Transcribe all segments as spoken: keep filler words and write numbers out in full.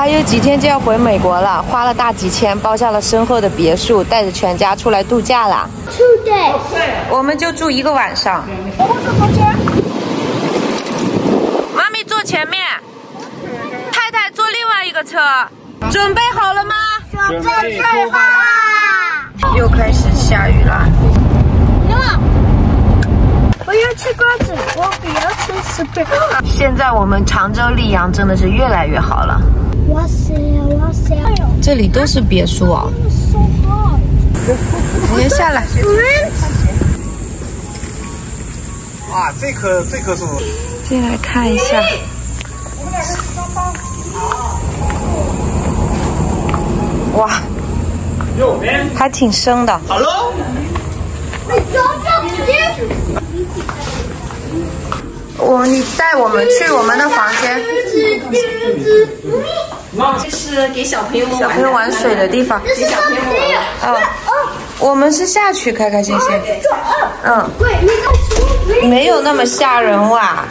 还有几天就要回美国了，花了大几千包下了身后的别墅，带着全家出来度假啦。 Two days， 我们就住一个晚上。 我们坐中间。 妈咪坐前面，太太坐另外一个车。准备好了吗？ 准备好啦！ 又开始下雨了。 妈，我要吃瓜子，我不要吃薯片。 现在我们常州溧阳真的是越来越好了。 哇塞哇塞！ 这里都是别墅哦。你先下来。 哇，这棵这棵树。 进来看一下。哇， 右边还挺深的。 Hello。 我，你带我们去我们的房间。 这是给小朋友们小朋友玩水的地方。 给小朋友们玩。 哦，我们是下去开开心心。嗯，没有那么吓人哇。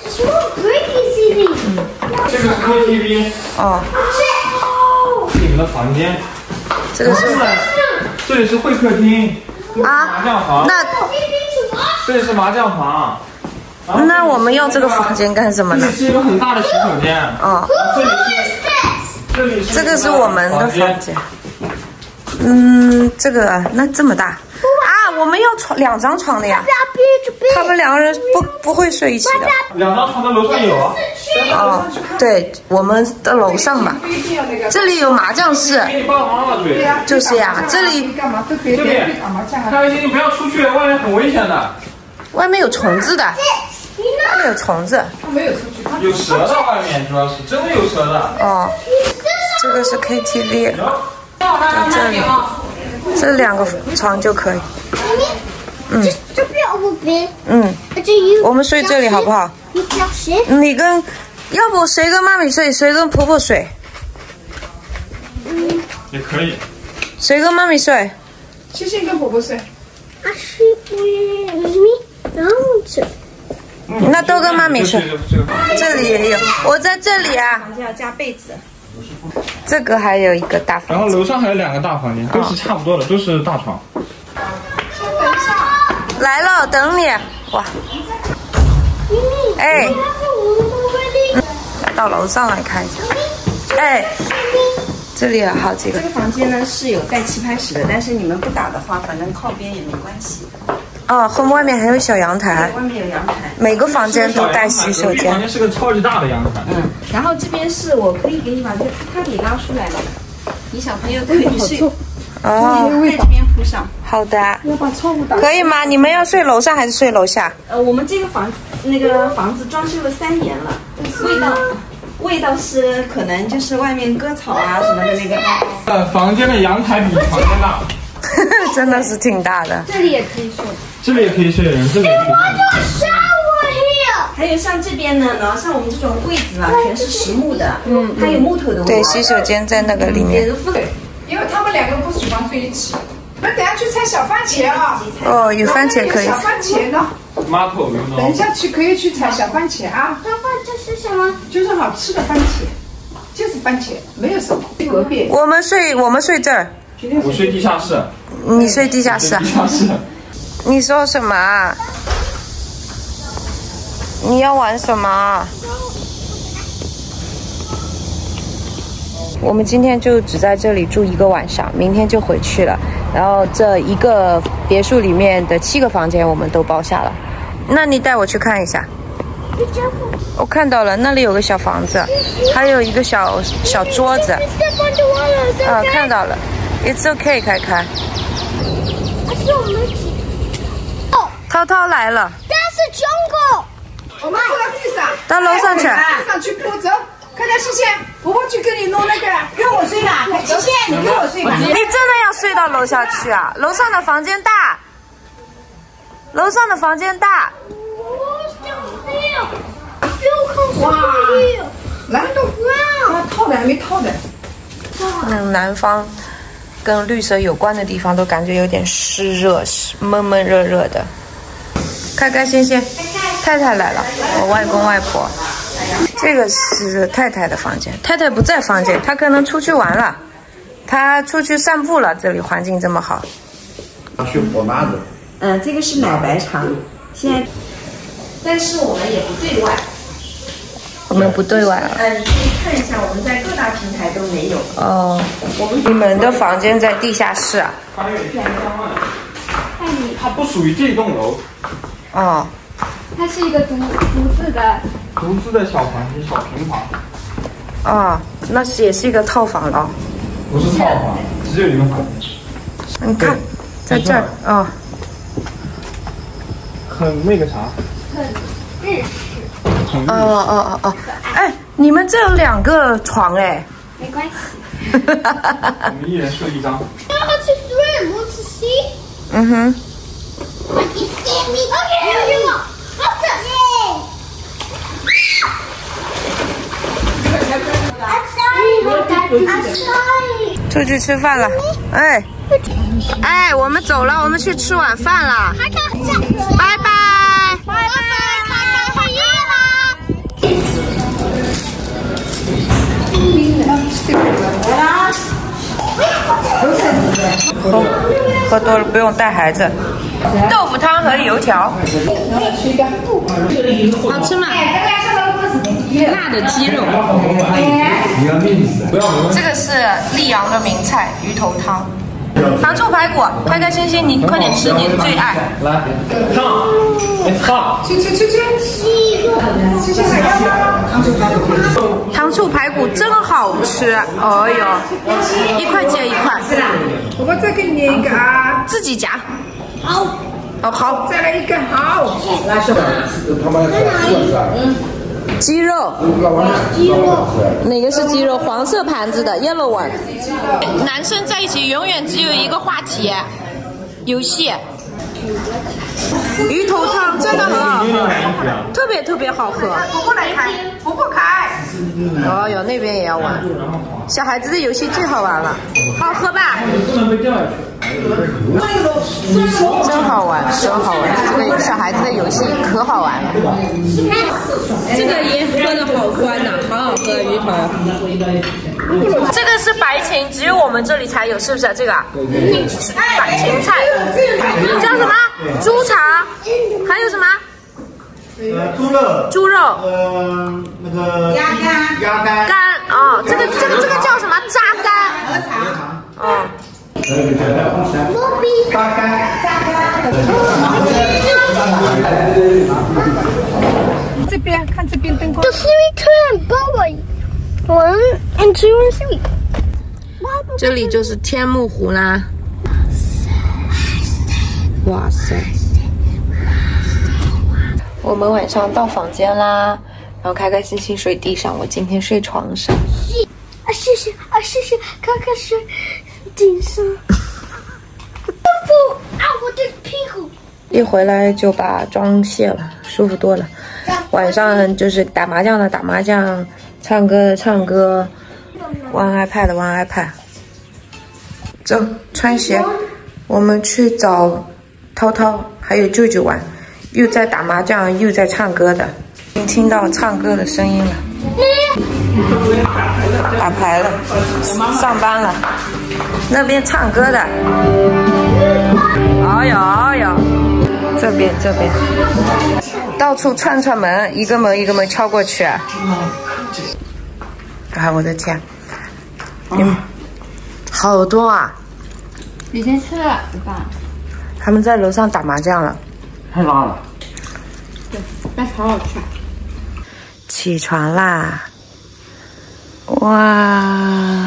这个是 K T V。 哦。 你们的房间。 这个是。 这里是会客厅。 啊。 麻将房。 那。 这里是麻将房。 那我们用这个房间干什么呢？ 这里是一个很大的洗手间。 哦。 这里是。这里是。 这个是我们的房间。嗯，这个那这么大啊！我们要床两张床的呀。他们两个人不不会睡一起的。 两张床的楼上有啊。 哦，对，我们的楼上吧。这里有麻将室。 给你爸爸妈妈睡。 就是呀，这里。 这边。开心，你不要出去，外面很危险的。 外面有虫子的。外面有虫子。 有蛇的，外面主要是真的有蛇的。 哦，这个是 K T V。在这里，这两个床就可以。嗯。 这边我边。 嗯。我们睡这里好不好？你跟，要不谁跟妈咪睡，谁跟婆婆睡？ 嗯。 也可以。 谁跟妈咪睡？ 星星跟婆婆睡。 啊，睡不咪咪，然后吃。 那都跟妈咪睡。这里也有，我在这里啊。 房间要加被子。 这个还有一个大房间。 然后楼上还有两个大房间，都是差不多的，都是大床。 来了，等你。哇。哎。到楼上来看一下。哎。这里有好几个。 这个房间呢是有带气拍室的，但是你们不打的话，反正靠边也没关系。 哦，后面外面还有小阳台。 外面有阳台。 每个房间都带洗手间。 房间是个超级大的阳台。 嗯。然后这边是我可以给你把这个榻榻米拉出来了，你小朋友可以睡。 哦。 在这边铺上。 好的。 要把窗户打。 可以吗？你们要睡楼上还是睡楼下？ 呃，我们这个房那个房子装修了三年了，味道味道是可能就是外面割草啊什么的那个。 呃，房间的阳台比房间大。 真的是挺大的。 这里也可以睡。 这里也可以睡人，这里也可以睡。 还有像这边呢，呢，像我们这种柜子啊，全是实木的，嗯，还有木头的位置。 对，洗手间在那个里面。 对，因为他们两个不喜欢睡一起。我们等下去采小番茄啊！ 哦，有番茄可以。 小番茄呢？ 妈头有等一下去可以去采小番茄啊！ 小番这是什么？ 就是好吃的番茄，就是番茄，没有什么。隔壁。 我们睡，我们睡这儿。 我睡地下室。 你睡地下室啊？ 地下室。 你说什么啊？你要玩什么？我们今天就只在这里住一个晚上，明天就回去了。然后这一个别墅里面的七个房间我们都包下了。那你带我去看一下。我看到了，那里有个小房子，还有一个小小桌子。啊，看到了。It's okay， 凯凯。 是我们一起。 涛涛来了。 但是中国。 我们铺到地上。 到楼上去。 地上去铺走。看看欣欣，婆婆去跟你弄那个， 跟我睡吧，欣欣，你跟我睡吧。 你真的要睡到楼下去啊？楼上的房间大，楼上的房间大。 哇，蓝豆瓜，啊，套的还没套的。 嗯，南方跟绿色有关的地方都感觉有点湿热，闷闷热热的。开开心心，太太来了，我外公外婆。 这个是太太的房间，太太不在房间，她可能出去玩了，她出去散步了。这里环境这么好。 去火妈子。 嗯，这个是奶白肠，现在，但是我们也不对外。 我们不对外了。 呃，你可以看一下，我们在各大平台都没有。 哦，我们你们的房间在地下室啊？ 翻越一千三万。它不属于这栋楼。 哦。 它是一个独独自的。 独自的小房间，小平房。 哦，那是也是一个套房了。 不是套房，只有一个房间。 你看，在这儿啊。 很那个啥。 很日式。 哦哦哦哦！哎，你们这有两个床哎。 没关系。 我们一人睡一张。 嗯哼。出去吃饭了，哎，哎，我们走了，我们去吃晚饭了，拜拜，拜拜，拜拜，喝喝多了不用带孩子。豆腐汤和油条，好吃吗？辣的鸡肉，这个是溧阳的名菜鱼头汤，糖醋排骨，开开心心，你快点吃你的最爱。 来，烫，来烫， 去去去去，吃吃还要吗？ 糖醋排骨真好吃，哦呦，一块钱一块。 我们再给你一个啊， 自己夹。 好。 哦好， 再来一个好。来是吧？ 鸡肉， 鸡肉， 哪个是鸡肉？黄色盘子的 yellow one。男生在一起永远只有一个话题，游戏。鱼头汤真的很好喝，特别特别好喝。 婆婆来开，婆婆开。 哦哟，那边也要玩。小孩子的游戏最好玩了，好喝吧？ 不能被掉下去。 真好玩，真好玩！这个小孩子的游戏可好玩了。这个也喝的好欢呐，好好喝鱼头。这个是白芹，只有我们这里才有，是不是？这个白芹菜叫什么？猪肠，还有什么？ 呃，猪肉， 猪肉， 呃，那个鸭肝，鸭肝， 肝哦，这个这个这个叫什么？扎肝。 鹅肠， 哦。 扎肝，这边看这边灯光。 The three turn boy, one and two and three. 这里就是天目湖啦。哇塞！我们晚上到房间啦，然后开开心心睡地上。我今天睡床上。 啊，谢谢啊，谢谢，看看睡地上。不啊，我的屁股！ 一回来就把妆卸了，舒服多了。晚上就是打麻将的打麻将，唱歌的唱歌，玩 iPad 的玩 iPad。走，穿鞋，我们去找涛涛还有舅舅玩，又在打麻将又在唱歌的，已经听到唱歌的声音了。打牌了，上班了，那边唱歌的。哎呦哎呦，这边这边，到处串串门，一个门一个门敲过去。啊，我的天，嗯，好多啊！ 已经吃了，对吧？ 他们在楼上打麻将了。 太辣了。 对，但是好好吃。 起床啦！哇，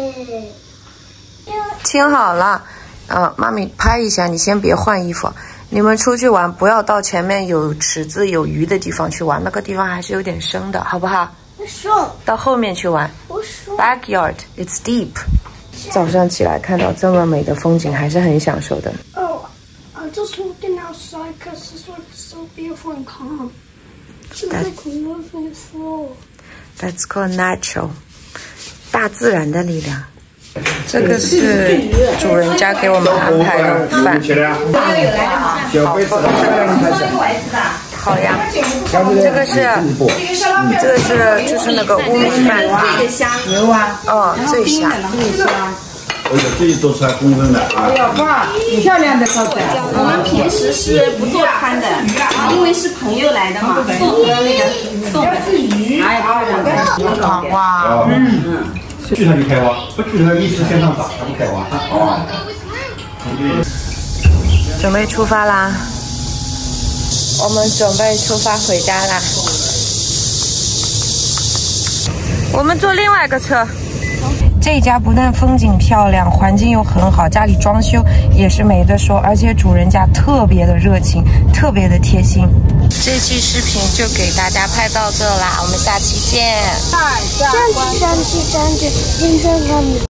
听好了，呃，妈咪拍一下，你先别换衣服。你们出去玩不要到前面有池子有鱼的地方去玩，那个地方还是有点深的，好不好？ 我说， 到后面去玩。 我说 Backyard, it's deep。早上起来看到这么美的风景，还是很享受的。 Oh, I just walked in outside because this was so beautiful and calm. It's like moving floor. That's called natural， 大自然的力量。这个是主人家给我们安排的午饭，好丰盛，好烤鸭，这个是，这个是就是那个乌米饭， 这个虾牛啊， 哦，醉虾， 醉虾。 而且这一做出来公正的啊！ 哎呀，哇，漂亮的烧菜。 我们平时是不做餐的，因为是朋友来的嘛，送的那个送的。 哎，漂亮的。 哇， 嗯嗯，锯它就开挖，不锯它一直向上长，它不开挖。哦。 准备出发啦！我们准备出发回家啦。我们坐另外一个车。这家不但风景漂亮，环境又很好，家里装修也是没得说，而且主人家特别的热情，特别的贴心。这期视频就给大家拍到这啦，我们下期见。 三七三七三七，今天看你。